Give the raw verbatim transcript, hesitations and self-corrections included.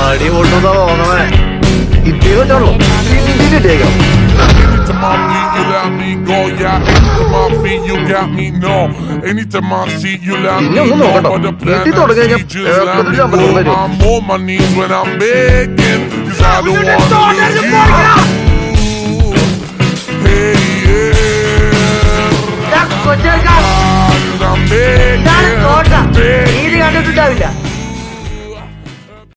അടി കൊണ്ടുവന്നാ തോന്നണേ. ഇപ്പേ വെച്ചോളൂ ഇട്ടിട്ടേക്കാം. ഇനി ഒന്നും നോക്കട്ടോ. എത്തി തുടങ്ങിയ കൊച്ചേക്കാ ഇത് കണ്ടിട്ടുണ്ടാവില്ല.